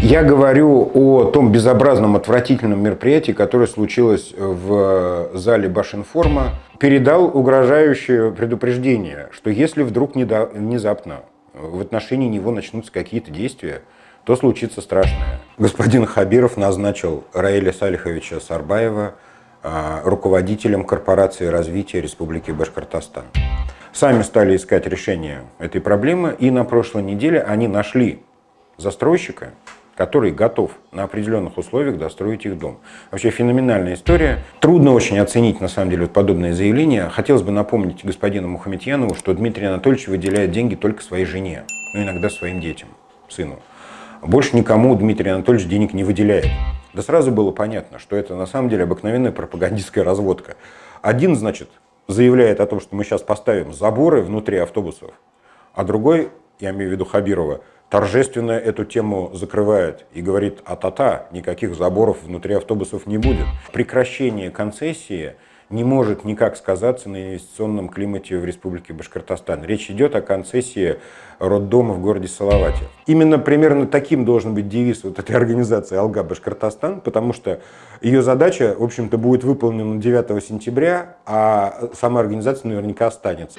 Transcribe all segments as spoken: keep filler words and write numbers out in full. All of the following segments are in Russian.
Я говорю о том безобразном, отвратительном мероприятии, которое случилось в зале Башинформа. Передал угрожающее предупреждение, что если вдруг внезапно в отношении него начнутся какие-то действия, то случится страшное. Господин Хабиров назначил Раиля Салиховича Сарбаева руководителем корпорации развития Республики Башкортостан. Сами стали искать решение этой проблемы, и на прошлой неделе они нашли застройщика, который готов на определенных условиях достроить их дом. Вообще феноменальная история. Трудно очень оценить, на самом деле, вот подобное заявление. Хотелось бы напомнить господину Мухаметьянову, что Дмитрий Анатольевич выделяет деньги только своей жене, ну иногда своим детям, сыну. Больше никому Дмитрий Анатольевич денег не выделяет. Да сразу было понятно, что это на самом деле обыкновенная пропагандистская разводка. Один, значит, заявляет о том, что мы сейчас поставим заборы внутри автобусов, а другой, я имею в виду Хабирова, торжественно эту тему закрывает и говорит: а-та-та, никаких заборов внутри автобусов не будет. Прекращение концессии не может никак сказаться на инвестиционном климате в Республике Башкортостан. Речь идет о концессии роддома в городе Салавате. Именно примерно таким должен быть девиз вот этой организации «Алга Башкортостан», потому что ее задача, в общем-то, будет выполнена девятого сентября, а сама организация наверняка останется.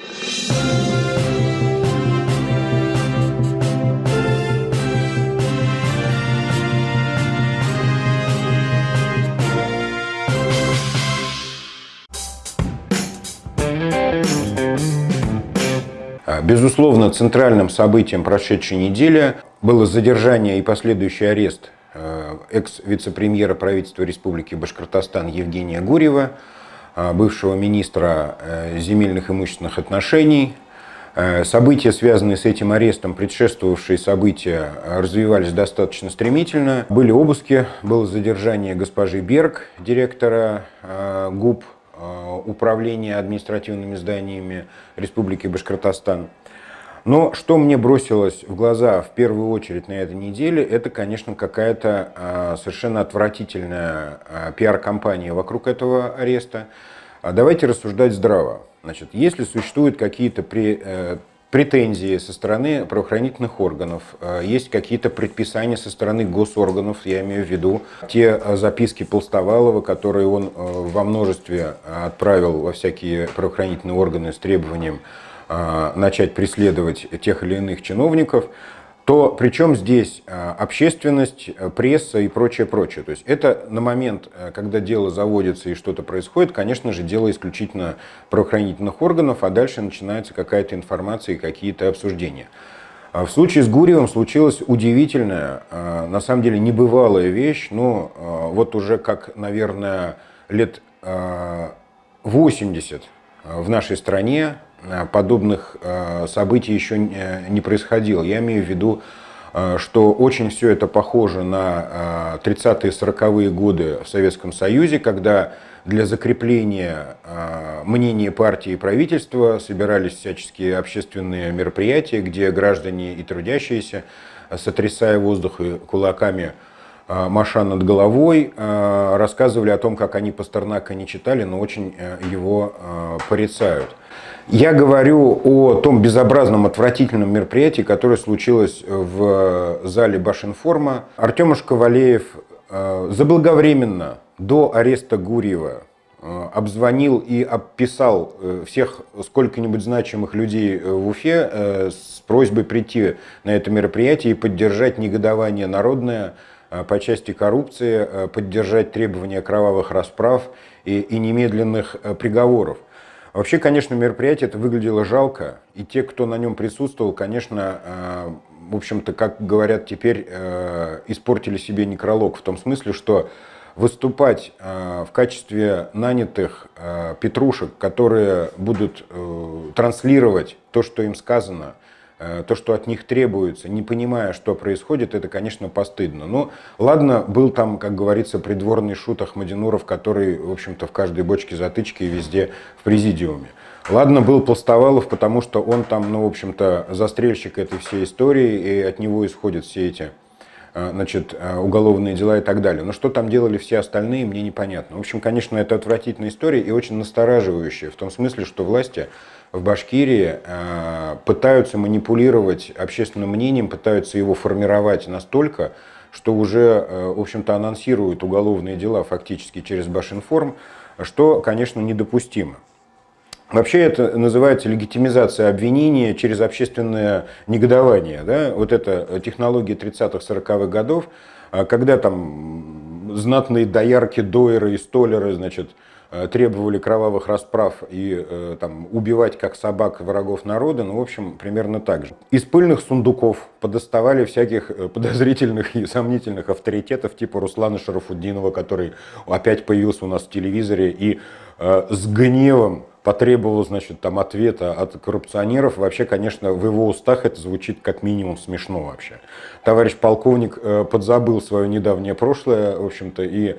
Безусловно, центральным событием прошедшей недели было задержание и последующий арест экс-вице-премьера правительства Республики Башкортостан Евгения Гурьева, бывшего министра земельных и имущественных отношений. События, связанные с этим арестом, предшествовавшие события, развивались достаточно стремительно. Были обыски, было задержание госпожи Берг, директора ГУП, Управления административными зданиями Республики Башкортостан. Но что мне бросилось в глаза в первую очередь на этой неделе, это, конечно, какая-то совершенно отвратительная пиар-компания вокруг этого ареста. Давайте рассуждать здраво. Значит, если существуют какие-то при, претензии со стороны правоохранительных органов, есть какие-то предписания со стороны госорганов, я имею в виду те записки Полстовалова, которые он во множестве отправил во всякие правоохранительные органы с требованием начать преследовать тех или иных чиновников, то причем здесь общественность, пресса и прочее, прочее. То есть это на момент, когда дело заводится и что-то происходит, конечно же, дело исключительно правоохранительных органов, а дальше начинается какая-то информация и какие-то обсуждения. В случае с Гурьевым случилась удивительная, на самом деле небывалая вещь, но вот уже как, наверное, лет восемьдесят в нашей стране подобных событий еще не происходило. Я имею в виду, что очень все это похоже на тридцатые сороковые годы в Советском Союзе, когда для закрепления мнения партии и правительства собирались всяческие общественные мероприятия, где граждане и трудящиеся, сотрясая воздух и кулаками, маша над головой, рассказывали о том, как они Пастернака не читали, но очень его порицают. Я говорю о том безобразном, отвратительном мероприятии, которое случилось в зале Башинформа. Артемушка Валеев заблаговременно до ареста Гурьева обзвонил и описал всех сколько-нибудь значимых людей в Уфе с просьбой прийти на это мероприятие и поддержать негодование народное по части коррупции, поддержать требования кровавых расправ и, и немедленных приговоров. Вообще, конечно, мероприятие это выглядело жалко, и те, кто на нем присутствовал, конечно, в общем-то, как говорят теперь, испортили себе некролог, в том смысле, что выступать в качестве нанятых петрушек, которые будут транслировать то, что им сказано, то, что от них требуется, не понимая, что происходит, это, конечно, постыдно. Но ладно, был там, как говорится, придворный шут Ахмадинуров, который, в общем-то, в каждой бочке затычки и везде в президиуме. Ладно, был Полстовалов, потому что он там, ну, в общем-то, застрельщик этой всей истории, и от него исходят все эти, значит, уголовные дела и так далее. Но что там делали все остальные, мне непонятно. В общем, конечно, это отвратительная история и очень настораживающая, в том смысле, что власти в Башкирии пытаются манипулировать общественным мнением, пытаются его формировать настолько, что уже, в общем-то, анонсируют уголовные дела фактически через Башинформ, что, конечно, недопустимо. Вообще это называется легитимизация обвинения через общественное негодование. Да? Вот это технология тридцатых-сороковых годов, когда там знатные доярки, дойеры и столеры, значит, требовали кровавых расправ и там, убивать как собак врагов народа, ну, в общем, примерно так же. Из пыльных сундуков подоставали всяких подозрительных и сомнительных авторитетов, типа Руслана Шарафутдинова, который опять появился у нас в телевизоре и э, с гневом потребовал, значит, там, ответа от коррупционеров. Вообще, конечно, в его устах это звучит как минимум смешно вообще. Товарищ полковник э, подзабыл свое недавнее прошлое, в общем-то, и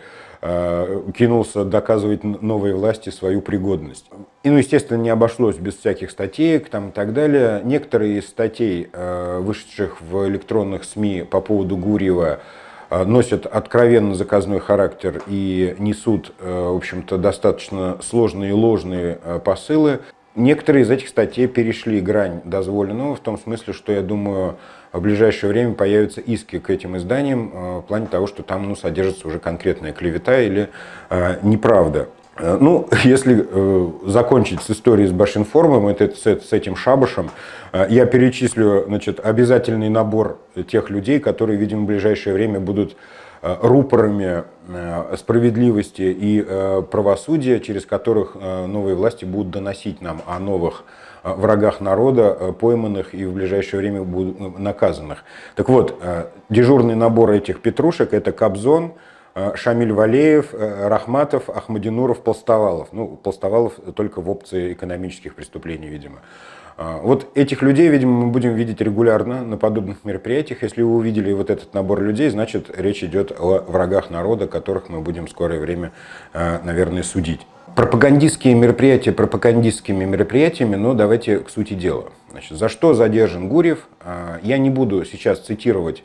кинулся доказывать новой власти свою пригодность. И, ну, естественно, не обошлось без всяких статеек там, и так далее. Некоторые из статей, вышедших в электронных СМИ по поводу Гурьева, носят откровенно заказной характер и несут, в общем-то, достаточно сложные и ложные посылы. Некоторые из этих статей перешли грань дозволенного, в том смысле, что, я думаю, в ближайшее время появятся иски к этим изданиям в плане того, что там, ну, содержится уже конкретная клевета или э, неправда. Ну, если э, закончить с историей с Башинформом, это, с, с этим шабашем, э, я перечислю, значит, обязательный набор тех людей, которые, видимо, в ближайшее время будут э, рупорами э, справедливости и э, правосудия, через которых э, новые власти будут доносить нам о новых врагах народа, пойманных и в ближайшее время будут наказанных. Так вот, дежурный набор этих петрушек — это Кобзон, Шамиль Валеев, Рахматов, Ахмадинуров, Полстовалов. Ну, Полстовалов только в опции экономических преступлений, видимо. Вот этих людей, видимо, мы будем видеть регулярно на подобных мероприятиях. Если вы увидели вот этот набор людей, значит, речь идет о врагах народа, которых мы будем в скорое время, наверное, судить. Пропагандистские мероприятия пропагандистскими мероприятиями, но давайте к сути дела. Значит, за что задержан Гурьев? Я не буду сейчас цитировать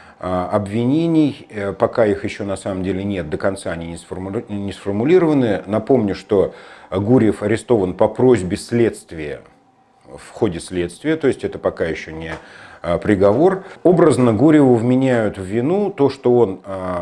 обвинений, пока их еще на самом деле нет, до конца они не сформулированы. Напомню, что Гурьев арестован по просьбе следствия в ходе следствия, то есть это пока еще не приговор. Образно Гурьеву вменяют в вину то, что он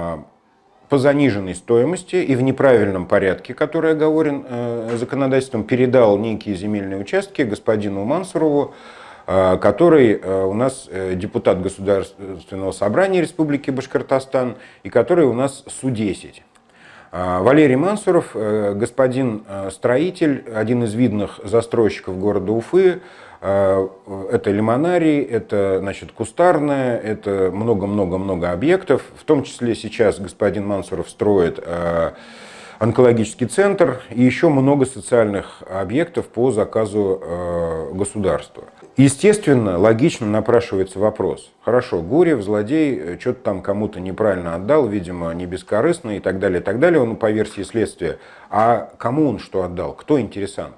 по заниженной стоимости и в неправильном порядке, который оговорен э, законодательством, передал некие земельные участки господину Мансурову, э, который э, у нас э, депутат Государственного собрания Республики Башкортостан и который у нас Су десять. Э, Валерий Мансуров, э, господин э, строитель, один из видных застройщиков города Уфы. Это лимонарий, это, значит, кустарное, это много-много-много объектов. В том числе сейчас господин Мансуров строит онкологический центр и еще много социальных объектов по заказу государства. Естественно, логично напрашивается вопрос. Хорошо, Гурьев, злодей, что-то там кому-то неправильно отдал, видимо, не бескорыстно и так далее, и так далее. Он по версии следствия. А кому он что отдал? Кто интересант?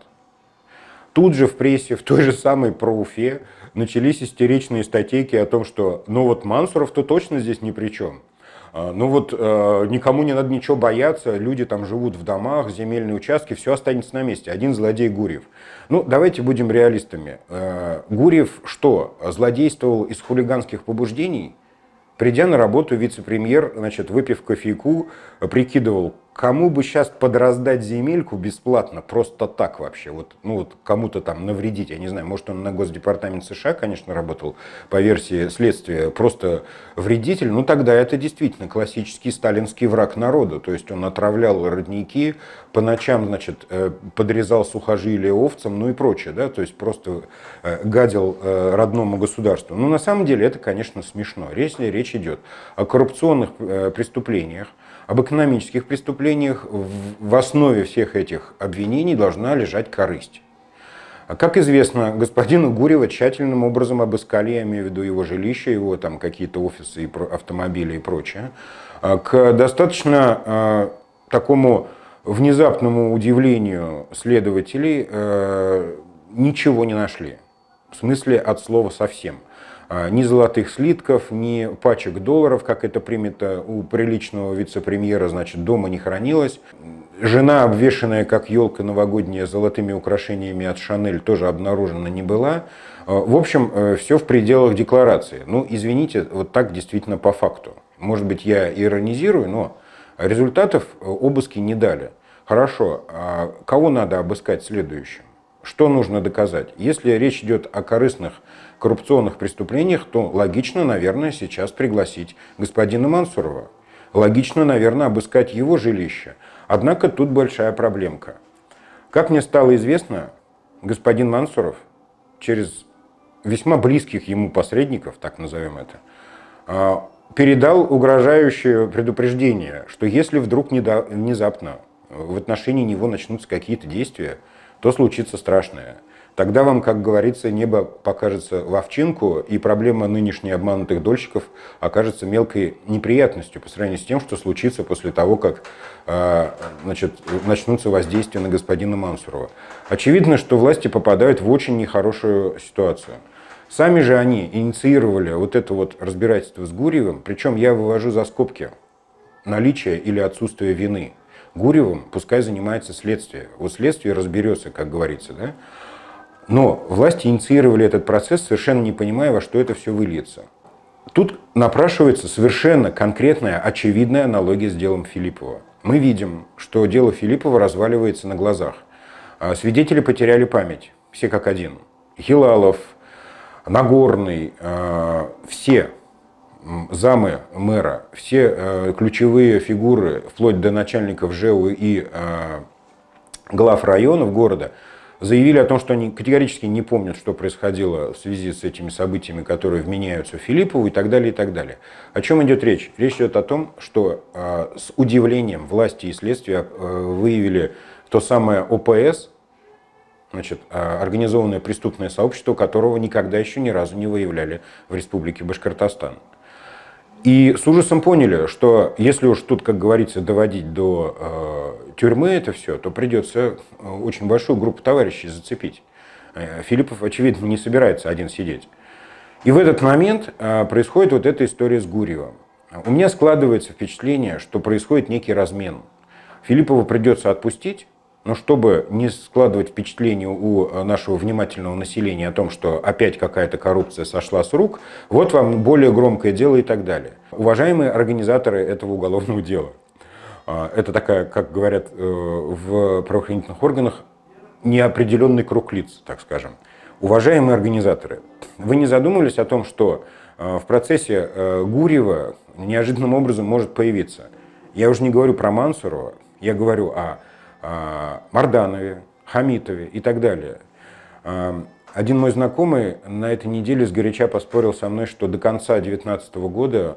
Тут же в прессе, в той же самой про Уфе, начались истеричные статейки о том, что ну вот Мансуров-то точно здесь ни при чем. Ну вот никому не надо ничего бояться, люди там живут в домах, земельные участки, все останется на месте. Один злодей Гурьев. Ну давайте будем реалистами. Гурьев что, злодействовал из хулиганских побуждений? Придя на работу, вице-премьер, значит, выпив кофейку, прикидывал, кому бы сейчас подраздать земельку бесплатно, просто так вообще, вот, ну вот кому-то там навредить, я не знаю, может он на Госдепартамент США, конечно, работал по версии следствия, просто вредитель, ну тогда это действительно классический сталинский враг народа, то есть он отравлял родники, по ночам, значит, подрезал сухожилия овцам, ну и прочее, да, то есть просто гадил родному государству. Но на самом деле это, конечно, смешно, если речь идет о коррупционных преступлениях, об экономических преступлениях, в основе всех этих обвинений должна лежать корысть. Как известно, господина Гурьева тщательным образом обыскали, я имею в виду его жилище, его там какие-то офисы, автомобили и прочее. К достаточно такому внезапному удивлению следователей ничего не нашли. В смысле от слова совсем. Ни золотых слитков, ни пачек долларов, как это принято у приличного вице-премьера, значит, дома не хранилось. Жена, обвешанная как елка новогодняя золотыми украшениями от Шанель, тоже обнаружена не была. В общем, все в пределах декларации. Ну, извините, вот так действительно по факту. Может быть, я иронизирую, но результатов обыски не дали. Хорошо, а кого надо обыскать следующим? Что нужно доказать? Если речь идет о корыстных коррупционных преступлениях, то логично, наверное, сейчас пригласить господина Мансурова. Логично, наверное, обыскать его жилище. Однако тут большая проблемка. Как мне стало известно, господин Мансуров через весьма близких ему посредников, так назовем это, передал угрожающее предупреждение, что если вдруг внезапно в отношении него начнутся какие-то действия, то случится страшное. Тогда вам, как говорится, небо покажется в овчинку, и проблема нынешних обманутых дольщиков окажется мелкой неприятностью по сравнению с тем, что случится после того, как значит, начнутся воздействия на господина Мансурова. Очевидно, что власти попадают в очень нехорошую ситуацию. Сами же они инициировали вот это вот разбирательство с Гурьевым, причем я вывожу за скобки наличие или отсутствие вины. Гурьевым пускай занимается следствие. Вот следствие разберется, как говорится, да? Но власти инициировали этот процесс, совершенно не понимая, во что это все выльется. Тут напрашивается совершенно конкретная, очевидная аналогия с делом Филиппова. Мы видим, что дело Филиппова разваливается на глазах. Свидетели потеряли память, все как один. Хилалов, Нагорный, все замы мэра, все ключевые фигуры, вплоть до начальников ЖЭУ и глав районов города, заявили о том, что они категорически не помнят, что происходило в связи с этими событиями, которые вменяются Филиппову и так далее, и так далее. О чем идет речь? Речь идет о том, что э, с удивлением власти и следствия э, выявили то самое О П С, значит, э, организованное преступное сообщество, которого никогда еще ни разу не выявляли в Республике Башкортостан. И с ужасом поняли, что если уж тут, как говорится, доводить до э, тюрьмы это все, то придется очень большую группу товарищей зацепить. Э, Филиппов, очевидно, не собирается один сидеть. И в этот момент э, происходит вот эта история с Гурьевым. У меня складывается впечатление, что происходит некий размен. Филиппова придется отпустить, но чтобы не складывать впечатление у нашего внимательного населения о том, что опять какая-то коррупция сошла с рук, вот вам более громкое дело и так далее. Уважаемые организаторы этого уголовного дела, это такая, как говорят в правоохранительных органах, неопределенный круг лиц, так скажем. Уважаемые организаторы, вы не задумывались о том, что в процессе Гурьева неожиданным образом может появиться? Я уже не говорю про Мансурова, я говорю о Марданове, Хамитове и так далее. Один мой знакомый на этой неделе сгоряча поспорил со мной, что до конца две тысячи девятнадцатого года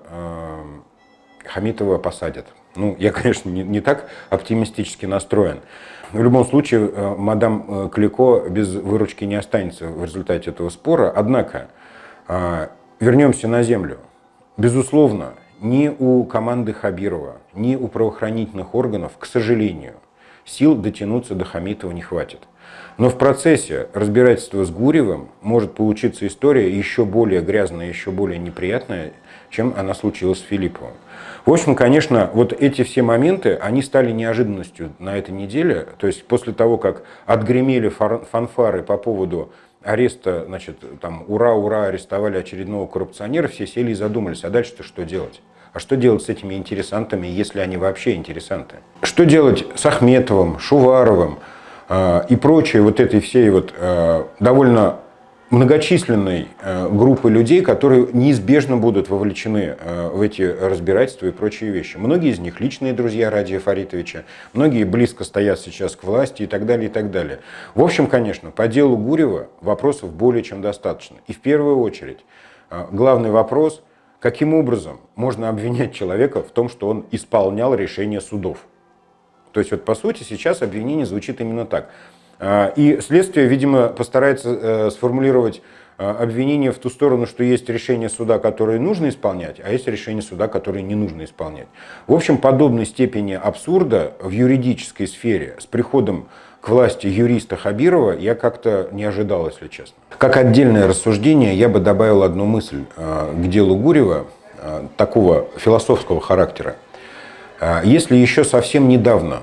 Хамитова посадят. Ну, я, конечно, не, не так оптимистически настроен. В любом случае, мадам Клико без выручки не останется в результате этого спора. Однако, вернемся на землю. Безусловно, ни у команды Хабирова, ни у правоохранительных органов, к сожалению, сил дотянуться до Хамитова не хватит. Но в процессе разбирательства с Гурьевым может получиться история еще более грязная, еще более неприятная, чем она случилась с Филипповым. В общем, конечно, вот эти все моменты, они стали неожиданностью на этой неделе. То есть после того, как отгремели фанфары по поводу ареста, значит, там, ура, ура, арестовали очередного коррупционера, все сели и задумались, а дальше-то что делать? А что делать с этими интересантами, если они вообще интересанты? Что делать с Ахметовым, Шуваровым э, и прочей вот этой всей вот э, довольно многочисленной э, группы людей, которые неизбежно будут вовлечены э, в эти разбирательства и прочие вещи? Многие из них личные друзья Радия Фаритовича, многие близко стоят сейчас к власти и так далее, и так далее. В общем, конечно, по делу Гурьева вопросов более чем достаточно. И в первую очередь э, главный вопрос – каким образом можно обвинять человека в том, что он исполнял решения судов? То есть, вот, по сути, сейчас обвинение звучит именно так. И следствие, видимо, постарается сформулировать обвинение в ту сторону, что есть решения суда, которые нужно исполнять, а есть решения суда, которые не нужно исполнять. В общем, подобной степени абсурда в юридической сфере с приходом к власти юриста Хабирова я как-то не ожидал, если честно. Как отдельное рассуждение я бы добавил одну мысль к делу Гурьева, такого философского характера. Если еще совсем недавно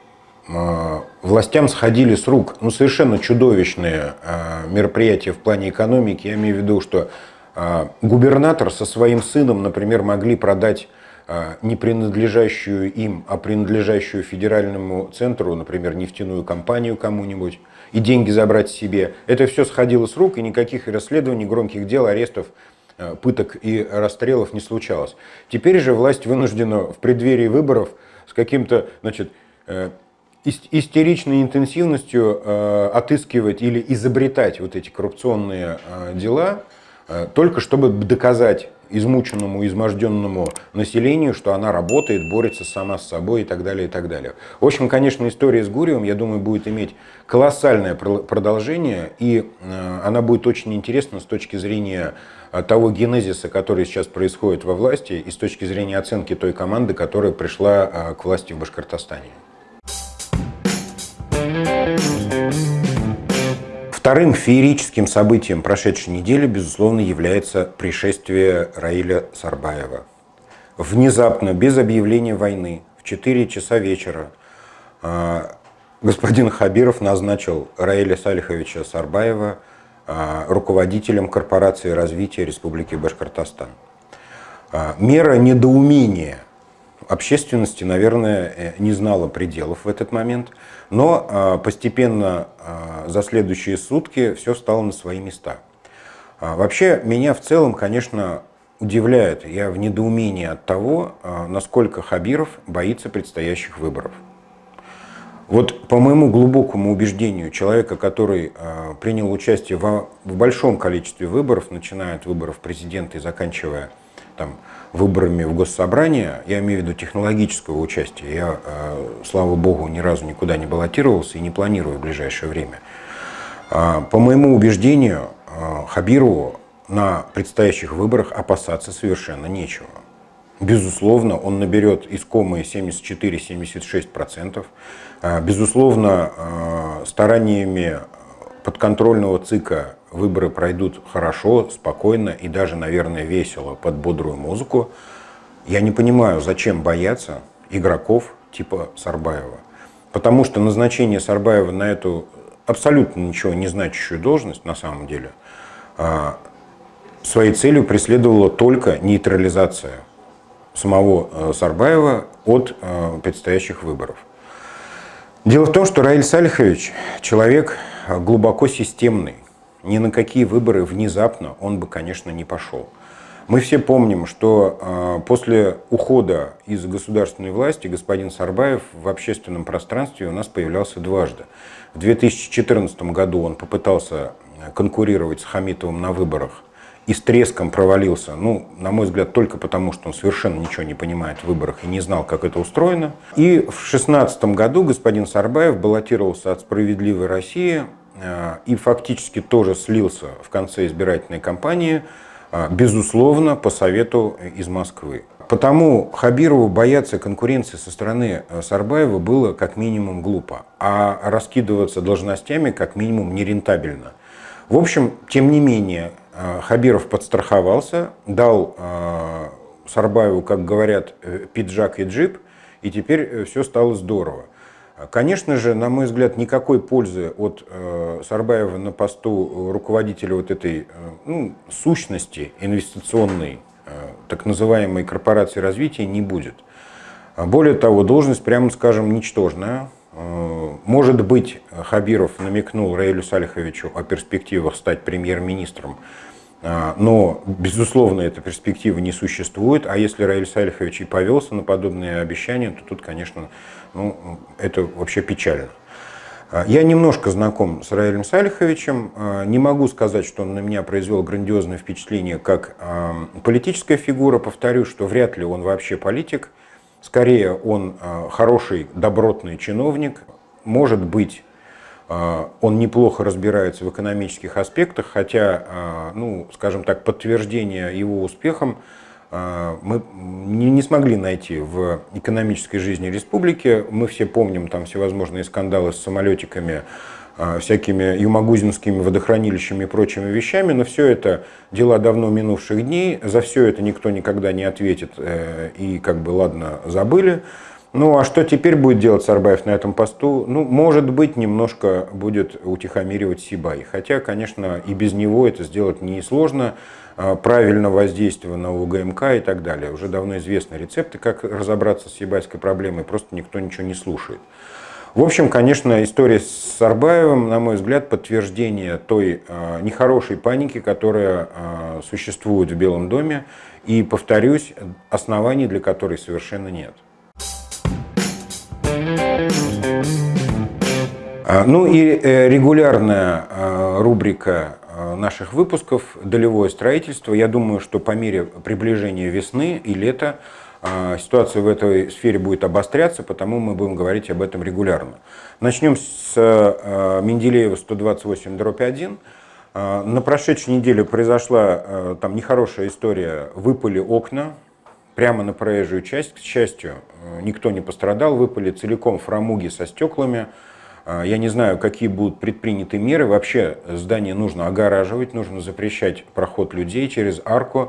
властям сходили с рук ну, совершенно чудовищные мероприятия в плане экономики, я имею в виду, что губернатор со своим сыном, например, могли продать не принадлежащую им, а принадлежащую федеральному центру, например, нефтяную компанию кому-нибудь, и деньги забрать себе. Это все сходило с рук, и никаких расследований, громких дел, арестов, пыток и расстрелов не случалось. Теперь же власть вынуждена в преддверии выборов с каким-то, значит, истеричной интенсивностью э, отыскивать или изобретать вот эти коррупционные э, дела, э, только чтобы доказать измученному, изможденному населению, что она работает, борется сама с собой и так далее, и так далее. В общем, конечно, история с Гурьевым, я думаю, будет иметь колоссальное продолжение, и э, она будет очень интересна с точки зрения э, того генезиса, который сейчас происходит во власти, и с точки зрения оценки той команды, которая пришла э, к власти в Башкортостане. Вторым феерическим событием прошедшей недели, безусловно, является пришествие Раиля Сарбаева. Внезапно, без объявления войны, в четыре часа вечера господин Хабиров назначил Раиля Салиховича Сарбаева руководителем корпорации развития Республики Башкортостан. Мера недоумения общественности, наверное, не знала пределов в этот момент, но постепенно за следующие сутки все встало на свои места. Вообще, меня в целом, конечно, удивляет, я в недоумении от того, насколько Хабиров боится предстоящих выборов. Вот по моему глубокому убеждению, человека, который принял участие в большом количестве выборов, начиная от выборов президента и заканчивая там, выборами в Госсобрание, я имею в виду технологического участия, я, слава богу, ни разу никуда не баллотировался и не планирую в ближайшее время. По моему убеждению, Хабирову на предстоящих выборах опасаться совершенно нечего. Безусловно, он наберет искомые семьдесят четыре — семьдесят шесть процентов. Безусловно, стараниями подконтрольного ЦИКа выборы пройдут хорошо, спокойно и даже, наверное, весело под бодрую музыку. Я не понимаю, зачем бояться игроков типа Сарбаева. Потому что назначение Сарбаева на эту абсолютно ничего не значащую должность, на самом деле, своей целью преследовала только нейтрализация самого Сарбаева от предстоящих выборов. Дело в том, что Раиль Салихович человек глубоко системный. Ни на какие выборы внезапно он бы, конечно, не пошел. Мы все помним, что после ухода из государственной власти господин Сарбаев в общественном пространстве у нас появлялся дважды. В две тысячи четырнадцатом году он попытался конкурировать с Хамитовым на выборах и с треском провалился, ну, на мой взгляд, только потому, что он совершенно ничего не понимает в выборах и не знал, как это устроено. И в две тысячи шестнадцатом году господин Сарбаев баллотировался от «Справедливой России» и фактически тоже слился в конце избирательной кампании, безусловно, по совету из Москвы. Потому Хабирову бояться конкуренции со стороны Сарбаева было как минимум глупо, а раскидываться должностями как минимум нерентабельно. В общем, тем не менее, Хабиров подстраховался, дал Сарбаеву, как говорят, пиджак и джип, и теперь все стало здорово. Конечно же, на мой взгляд, никакой пользы от э, Сарбаева на посту руководителя вот этой э, ну, сущности инвестиционной, э, так называемой корпорации развития не будет. Более того, должность, прямо скажем, ничтожная. Э, может быть, Хабиров намекнул Раилю Салиховичу о перспективах стать премьер-министром, э, но, безусловно, эта перспектива не существует. А если Раиль Салихович и повелся на подобные обещания, то тут, конечно, ну, это вообще печально. Я немножко знаком с Раилем Салиховичем. Не могу сказать, что он на меня произвел грандиозное впечатление как политическая фигура. Повторю, что вряд ли он вообще политик. Скорее, он хороший, добротный чиновник. Может быть, он неплохо разбирается в экономических аспектах, хотя, ну, скажем так, подтверждение его успехам мы не смогли найти в экономической жизни республики. Мы все помним там всевозможные скандалы с самолетиками, всякими юмагузинскими водохранилищами и прочими вещами, но все это дела давно минувших дней, за все это никто никогда не ответит, и как бы ладно, забыли. Ну, а что теперь будет делать Сарбаев на этом посту? Ну, может быть, немножко будет утихомиривать Сибай. Хотя, конечно, и без него это сделать несложно. Правильно воздействие на УГМК и так далее. Уже давно известны рецепты, как разобраться с сибайской проблемой, просто никто ничего не слушает. В общем, конечно, история с Сарбаевым, на мой взгляд, подтверждение той э, нехорошей паники, которая э, существует в Белом доме. И, повторюсь, оснований для которой совершенно нет. Ну и регулярная рубрика наших выпусков «Долевое строительство». Я думаю, что по мере приближения весны и лета ситуация в этой сфере будет обостряться, потому мы будем говорить об этом регулярно. Начнем с Менделеева сто двадцать восемь дробь один. На прошедшей неделе произошла там нехорошая история, выпали окна прямо на проезжую часть. К счастью, никто не пострадал, выпали целиком фрамуги со стеклами. Я не знаю, какие будут предприняты меры. Вообще здание нужно огораживать, нужно запрещать проход людей через арку.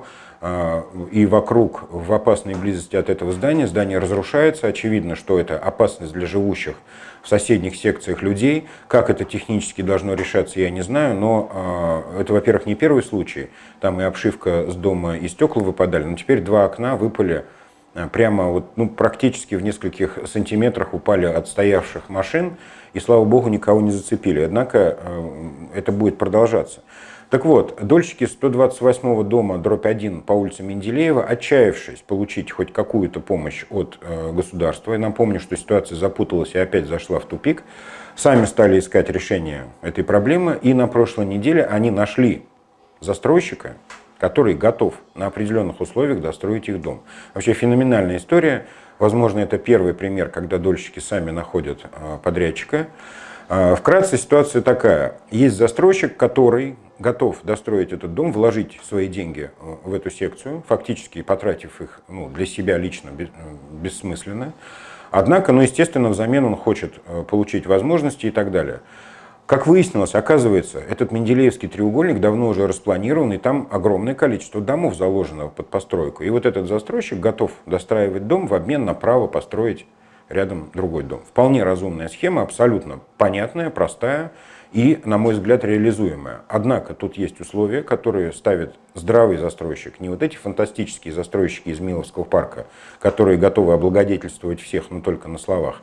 И вокруг, в опасной близости от этого здания, здание разрушается. Очевидно, что это опасность для живущих в соседних секциях людей. Как это технически должно решаться, я не знаю. Но это, во-первых, не первый случай. Там и обшивка с дома, и стекла выпадали. Но теперь два окна выпали прямо вот, ну, практически в нескольких сантиметрах упали от стоявших машин. И, слава богу, никого не зацепили. Однако это будет продолжаться. Так вот, дольщики сто двадцать восьмого дома дробь один по улице Менделеева, отчаявшись получить хоть какую-то помощь от э, государства, я напомню, что ситуация запуталась и опять зашла в тупик, сами стали искать решение этой проблемы, и на прошлой неделе они нашли застройщика, который готов на определенных условиях достроить их дом. Вообще феноменальная история. Возможно, это первый пример, когда дольщики сами находят э, подрядчика. Э, вкратце ситуация такая. Есть застройщик, который готов достроить этот дом, вложить свои деньги в эту секцию, фактически потратив их, ну, для себя лично бессмысленно. Однако, ну, естественно, взамен он хочет получить возможности и так далее. Как выяснилось, оказывается, этот Менделеевский треугольник давно уже распланирован, и там огромное количество домов заложено под постройку. И вот этот застройщик готов достраивать дом в обмен на право построить рядом другой дом. Вполне разумная схема, абсолютно понятная, простая и, на мой взгляд, реализуемая. Однако тут есть условия, которые ставит здравый застройщик. Не вот эти фантастические застройщики из Миловского парка, которые готовы облагодетельствовать всех, но только на словах.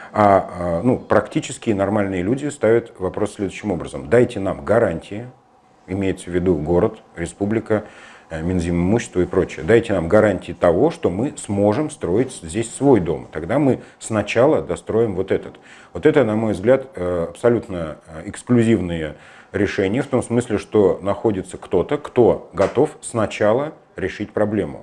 А ну, практически нормальные люди ставят вопрос следующим образом. Дайте нам гарантии, имеется в виду город, республика, Минзимимущество и прочее. Дайте нам гарантии того, что мы сможем строить здесь свой дом. Тогда мы сначала достроим вот этот. Вот это, на мой взгляд, абсолютно эксклюзивные решения, в том смысле, что находится кто-то, кто готов сначала решить проблему.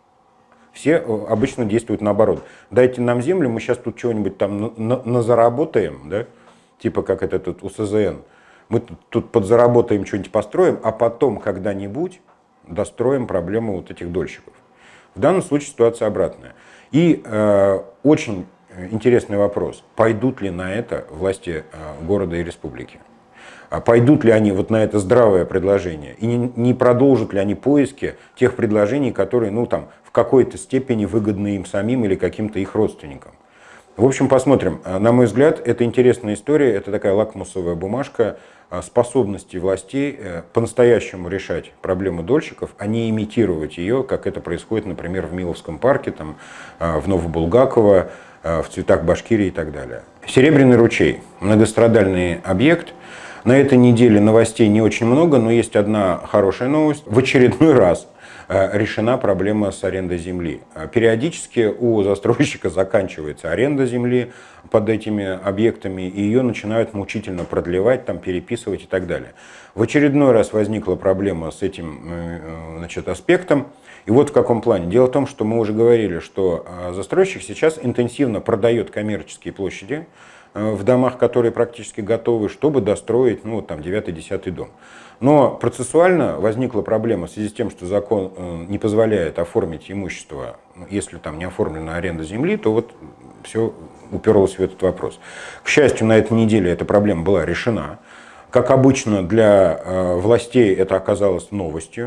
Все обычно действуют наоборот. Дайте нам землю, мы сейчас тут чего-нибудь там назаработаем, да? Типа как это тут у С З Н. Мы тут, тут подзаработаем, что-нибудь построим, а потом когда-нибудь достроим проблему вот этих дольщиков. В данном случае ситуация обратная. И э, очень интересный вопрос. Пойдут ли на это власти э, города и республики? А пойдут ли они вот на это здравое предложение? И не, не продолжат ли они поиски тех предложений, которые, ну, там, в какой-то степени выгодны им самим или каким-то их родственникам? В общем, посмотрим. На мой взгляд, это интересная история, это такая лакмусовая бумажка способности властей по-настоящему решать проблему дольщиков, а не имитировать ее, как это происходит, например, в Миловском парке, там, в Новобулгаково, в Цветах Башкирии и так далее. Серебряный ручей. Многострадальный объект. На этой неделе новостей не очень много, но есть одна хорошая новость. В очередной раз решена проблема с арендой земли. Периодически у застройщика заканчивается аренда земли под этими объектами, и ее начинают мучительно продлевать, там, переписывать и так далее. В очередной раз возникла проблема с этим, значит, аспектом. И вот в каком плане. Дело в том, что мы уже говорили, что застройщик сейчас интенсивно продает коммерческие площади в домах, которые практически готовы, чтобы достроить, ну, там, девятый-десятый дом. Но процессуально возникла проблема в связи с тем, что закон не позволяет оформить имущество, если там не оформлена аренда земли, то вот все уперлось в этот вопрос. К счастью, на этой неделе эта проблема была решена. Как обычно, для властей это оказалось новостью.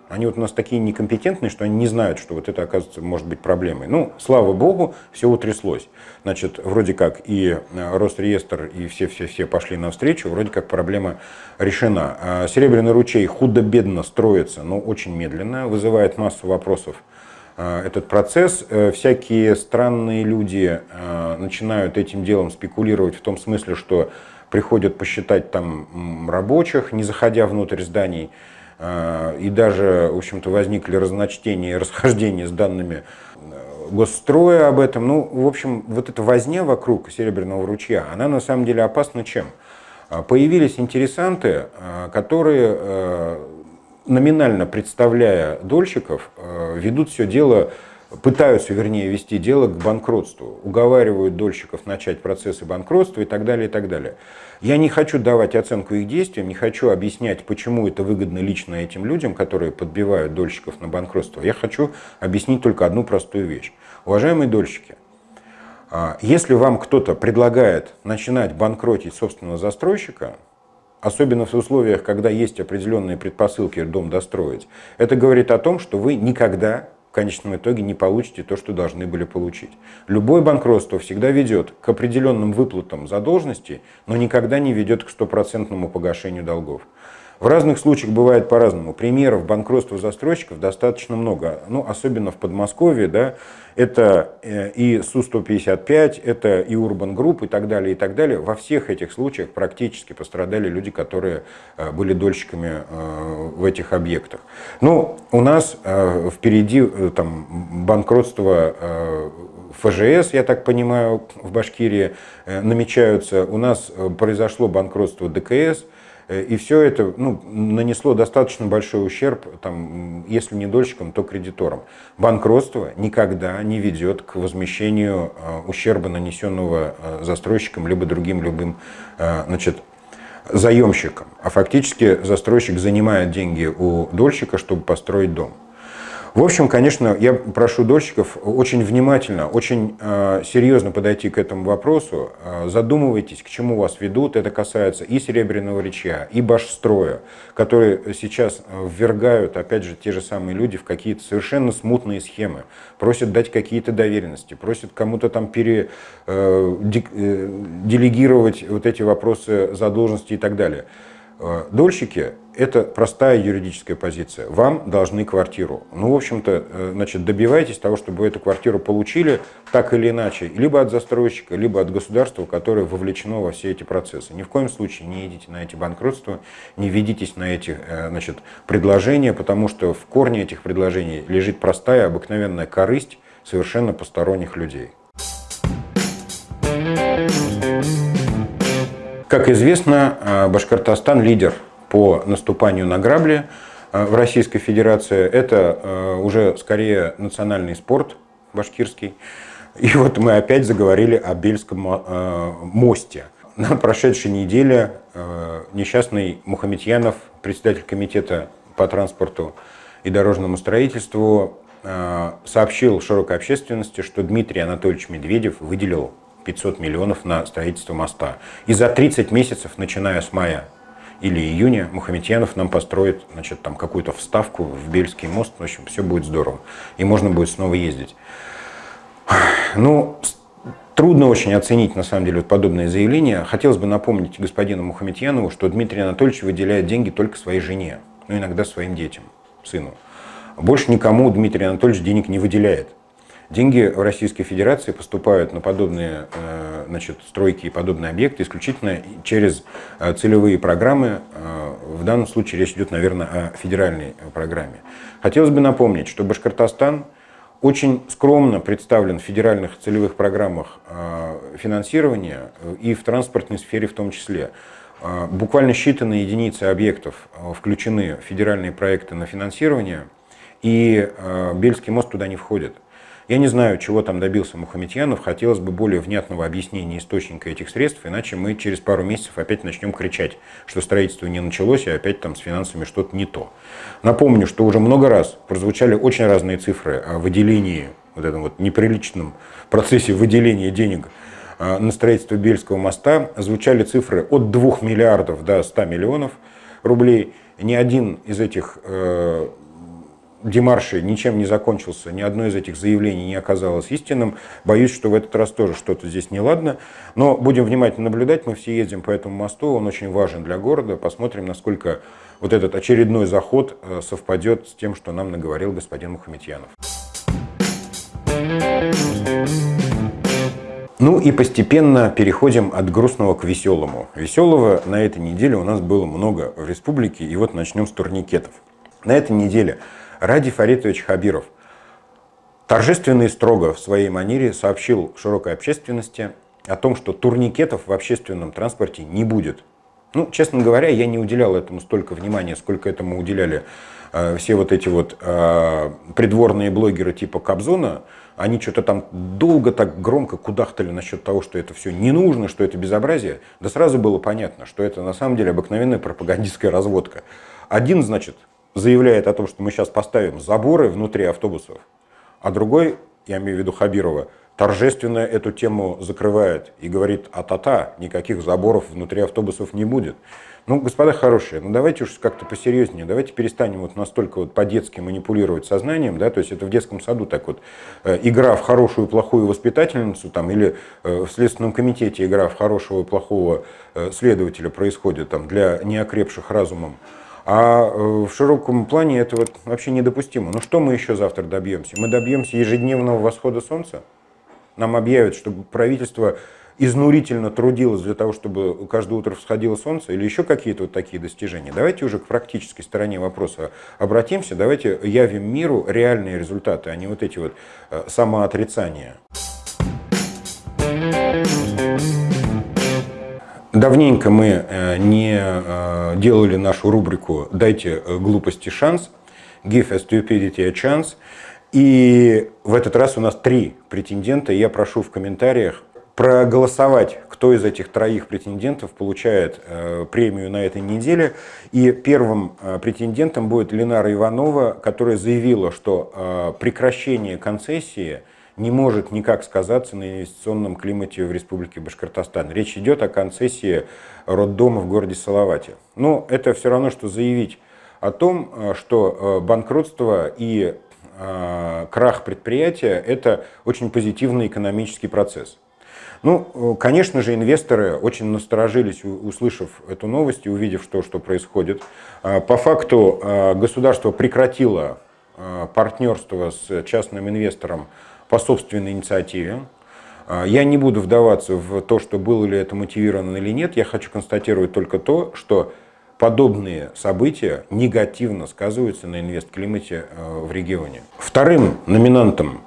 Они вот у нас такие некомпетентные, что они не знают, что вот это, оказывается, может быть проблемой. Ну, слава богу, все утряслось. Значит, вроде как и Росреестр, и все-все-все пошли навстречу, вроде как проблема решена. Серебряный ручей худо-бедно строится, но очень медленно, вызывает массу вопросов этот процесс. Всякие странные люди начинают этим делом спекулировать в том смысле, что приходят посчитать там рабочих, не заходя внутрь зданий. И даже, в общем-то, возникли разночтения и расхождения с данными госстроя об этом. Ну, в общем, вот эта возня вокруг Серебряного ручья, она на самом деле опасна чем? Появились интересанты, которые, номинально представляя дольщиков, ведут все дело, пытаются, вернее, вести дело к банкротству, уговаривают дольщиков начать процессы банкротства и так далее, и так далее. Я не хочу давать оценку их действиям, не хочу объяснять, почему это выгодно лично этим людям, которые подбивают дольщиков на банкротство. Я хочу объяснить только одну простую вещь. Уважаемые дольщики, если вам кто-то предлагает начинать банкротить собственного застройщика, особенно в условиях, когда есть определенные предпосылки дом достроить, это говорит о том, что вы никогда в конечном итоге не получите то, что должны были получить. Любое банкротство всегда ведет к определенным выплатам задолженности, но никогда не ведет к стопроцентному погашению долгов. В разных случаях бывает по-разному. Примеров банкротства застройщиков достаточно много. Ну, особенно в Подмосковье, да, это и Су сто пятьдесят пять, это и Урбан Групп и так далее, и так далее. Во всех этих случаях практически пострадали люди, которые были дольщиками в этих объектах. Ну, у нас впереди там банкротство Эф Жэ Эс, я так понимаю, в Башкирии намечаются. У нас произошло банкротство Дэ Ка Эс. И все это, ну, нанесло достаточно большой ущерб, там, если не дольщикам, то кредиторам. Банкротство никогда не ведет к возмещению ущерба, нанесенного застройщикам либо другим любым, значит, заемщикам. А фактически застройщик занимает деньги у дольщика, чтобы построить дом. В общем, конечно, я прошу дольщиков очень внимательно, очень э, серьезно подойти к этому вопросу. Э, задумывайтесь, к чему вас ведут. Это касается и Серебряного ручья, и Башстроя, которые сейчас ввергают, опять же, те же самые люди в какие-то совершенно смутные схемы. Просят дать какие-то доверенности, просят кому-то там пере, э, де, э, делегировать вот эти вопросы задолженности и так далее. Дольщики – это простая юридическая позиция. Вам должны квартиру. Ну, в общем-то, значит, добивайтесь того, чтобы вы эту квартиру получили так или иначе, либо от застройщика, либо от государства, которое вовлечено во все эти процессы. Ни в коем случае не идите на эти банкротства, не ведитесь на эти, значит, предложения, потому что в корне этих предложений лежит простая, обыкновенная корысть совершенно посторонних людей. Как известно, Башкортостан лидер по наступанию на грабли в Российской Федерации. Это уже скорее национальный спорт башкирский. И вот мы опять заговорили о Бельском мосте. На прошедшей неделе несчастный Мухаметьянов, председатель комитета по транспорту и дорожному строительству, сообщил широкой общественности, что Дмитрий Анатольевич Медведев выделил пятьсот миллионов на строительство моста. И за тридцать месяцев, начиная с мая или июня, Мухаметьянов нам построит, значит, там какую-то вставку в Бельский мост. В общем, все будет здорово. И можно будет снова ездить. Ну, трудно очень оценить, на самом деле, вот подобные заявления. Хотелось бы напомнить господину Мухаметьянову, что Дмитрий Анатольевич выделяет деньги только своей жене, ну, иногда своим детям, сыну. Больше никому Дмитрий Анатольевич денег не выделяет. Деньги в Российской Федерации поступают на подобные, значит, стройки и подобные объекты исключительно через целевые программы. В данном случае речь идет, наверное, о федеральной программе. Хотелось бы напомнить, что Башкортостан очень скромно представлен в федеральных целевых программах финансирования и в транспортной сфере в том числе. Буквально считанные единицы объектов включены в федеральные проекты на финансирование, и Бельский мост туда не входит. Я не знаю, чего там добился Мухаметьянов, хотелось бы более внятного объяснения источника этих средств, иначе мы через пару месяцев опять начнем кричать, что строительство не началось, и опять там с финансами что-то не то. Напомню, что уже много раз прозвучали очень разные цифры о выделении, вот этом вот неприличном процессе выделения денег на строительство Бельского моста. Звучали цифры от двух миллиардов до ста миллионов рублей. Ни один из этих демаршей ничем не закончился, ни одно из этих заявлений не оказалось истинным. Боюсь, что в этот раз тоже что-то здесь неладно. Но будем внимательно наблюдать. Мы все ездим по этому мосту, он очень важен для города. Посмотрим, насколько вот этот очередной заход совпадет с тем, что нам наговорил господин Мухаметьянов. Ну и постепенно переходим от грустного к веселому. Веселого на этой неделе у нас было много в республике, и вот начнем с турникетов. На этой неделе Ради Фаритович Хабиров торжественно и строго в своей манере сообщил широкой общественности о том, что турникетов в общественном транспорте не будет. Ну, честно говоря, я не уделял этому столько внимания, сколько этому уделяли э, все вот эти вот э, придворные блогеры типа Кобзона. Они что-то там долго так громко кудахтали насчет того, что это все не нужно, что это безобразие. Да сразу было понятно, что это на самом деле обыкновенная пропагандистская разводка. Один, значит, заявляет о том, что мы сейчас поставим заборы внутри автобусов, а другой, я имею в виду Хабирова, торжественно эту тему закрывает и говорит: а-та-та, никаких заборов внутри автобусов не будет. Ну, господа хорошие, ну давайте уж как-то посерьезнее, давайте перестанем вот настолько вот по-детски манипулировать сознанием, да, то есть это в детском саду так вот, э, игра в хорошую и плохую воспитательницу, там, или э, в Следственном комитете игра в хорошего и плохого э, следователя происходит там для неокрепших разумом. А в широком плане это вот вообще недопустимо. Ну что мы еще завтра добьемся? Мы добьемся ежедневного восхода солнца? Нам объявят, что правительство изнурительно трудилось для того, чтобы каждое утро всходило солнце, или еще какие-то вот такие достижения. Давайте уже к практической стороне вопроса обратимся, давайте явим миру реальные результаты, а не вот эти вот самоотрицания. Давненько мы не делали нашу рубрику «Дайте глупости шанс», «Give a stupidity a chance». И в этот раз у нас три претендента. Я прошу в комментариях проголосовать, кто из этих троих претендентов получает премию на этой неделе. И первым претендентом будет Ленара Иванова, которая заявила, что прекращение концессии не может никак сказаться на инвестиционном климате в Республике Башкортостан. Речь идет о концессии роддома в городе Салавате. Но это все равно, что заявить о том, что банкротство и крах предприятия – это очень позитивный экономический процесс. Ну, конечно же, инвесторы очень насторожились, услышав эту новость и увидев, что, что происходит. По факту государство прекратило партнерство с частным инвестором по собственной инициативе. Я не буду вдаваться в то, что было ли это мотивировано или нет. Я хочу констатировать только то, что подобные события негативно сказываются на инвестклимате в регионе. Вторым номинантом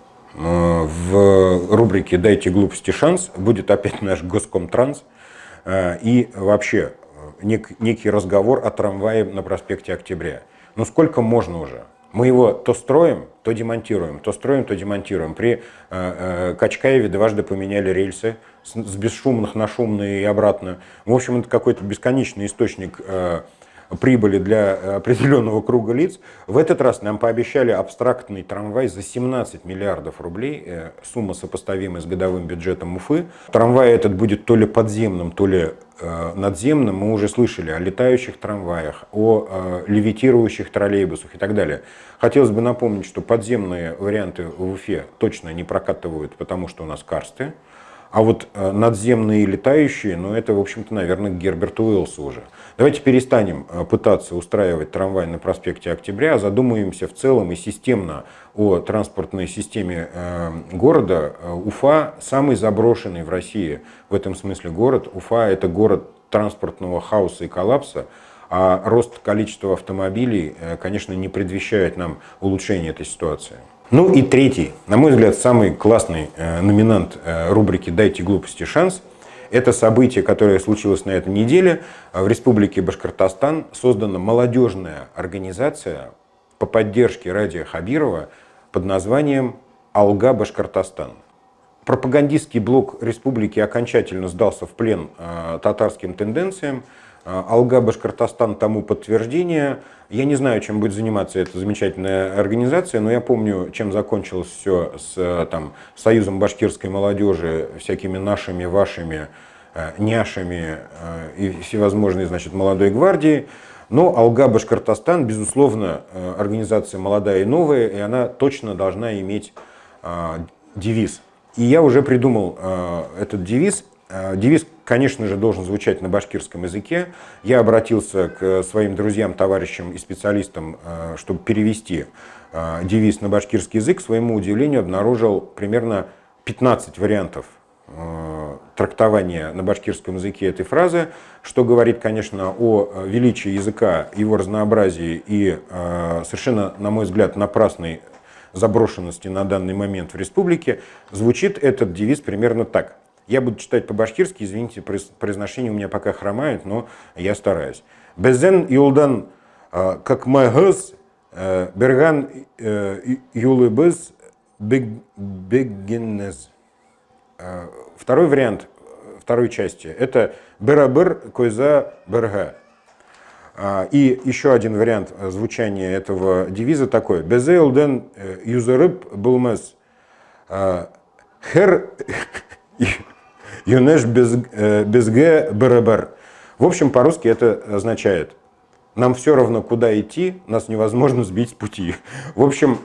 в рубрике «Дайте глупости шанс» будет опять наш Госкомтранс и вообще некий разговор о трамвае на проспекте Октября. Ну сколько можно уже? Мы его то строим, то демонтируем, то строим, то демонтируем. При э, э, Качкаеве дважды поменяли рельсы с, с бесшумных на шумные и обратно. В общем, это какой-то бесконечный источник э, прибыли для определенного круга лиц. В этот раз нам пообещали абстрактный трамвай за семнадцать миллиардов рублей, э, сумма сопоставимая с годовым бюджетом Уфы. Трамвай этот будет то ли подземным, то ли надземным. Мы уже слышали о летающих трамваях, о э, левитирующих троллейбусах и так далее. Хотелось бы напомнить, что подземные варианты в Уфе точно не прокатывают, потому что у нас карсты. А вот э, надземные и летающие, ну это, в общем-то, наверное, к Герберту Уэллсу уже. Давайте перестанем э, пытаться устраивать трамвай на проспекте Октября, а задумаемся в целом и системно о транспортной системе э, города. Уфа самый заброшенный в России в этом смысле город. Уфа – это город транспортного хаоса и коллапса, а рост количества автомобилей, э, конечно, не предвещает нам улучшения этой ситуации. Ну и третий, на мой взгляд, самый классный э, номинант э, рубрики «Дайте глупости шанс» – это событие, которое случилось на этой неделе. В Республике Башкортостан создана молодежная организация по поддержке Радия Хабирова под названием «Алга Башкортостан». Пропагандистский блок республики окончательно сдался в плен э, татарским тенденциям. Алга Башкортостан тому подтверждение. Я не знаю, чем будет заниматься эта замечательная организация, но я помню, чем закончилось все с там, Союзом башкирской молодежи, всякими нашими, вашими, няшами и всевозможной, значит, молодой гвардии. Но Алга Башкортостан, безусловно, организация молодая и новая, и она точно должна иметь девиз. И я уже придумал этот девиз. Девиз, конечно же, должен звучать на башкирском языке. Я обратился к своим друзьям, товарищам и специалистам, чтобы перевести девиз на башкирский язык. К своему удивлению, обнаружил примерно пятнадцать вариантов трактования на башкирском языке этой фразы, что говорит, конечно, о величии языка, его разнообразии и совершенно, на мой взгляд, напрасной заброшенности на данный момент в республике. Звучит этот девиз примерно так. Я буду читать по-башкирски, извините, произношение у меня пока хромает, но я стараюсь. Безен юлдан как майгыз, берган юлыбыз беггеннез. Второй вариант второй части – это «берабыр койза берга». И еще один вариант звучания этого девиза такой: «Безе улден юзарыб булмаз, хер юнеш безге берабыр». В общем, по-русски это означает: нам все равно, куда идти, нас невозможно сбить с пути. В общем,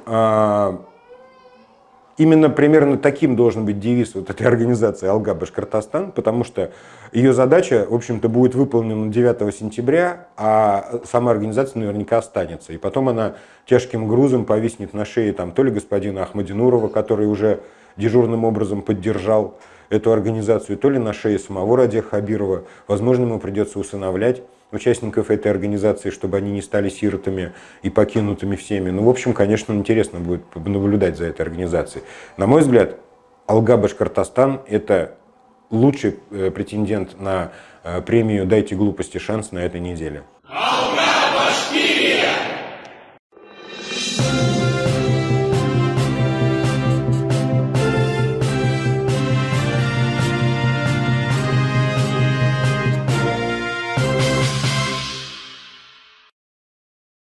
именно примерно таким должен быть девиз вот этой организации «Алга Башкортостан», потому что ее задача, в общем-то, будет выполнена девятого сентября, а сама организация наверняка останется. И потом она тяжким грузом повиснет на шее там, то ли господина Ахмадинурова, который уже дежурным образом поддержал эту организацию, то ли на шее самого Радия Хабирова. Возможно, ему придется усыновлять участников этой организации, чтобы они не стали сиротами и покинутыми всеми. Ну, в общем, конечно, интересно будет наблюдать за этой организацией. На мой взгляд, Алга Башкортостан – это лучший претендент на премию «Дайте глупости шанс» на этой неделе.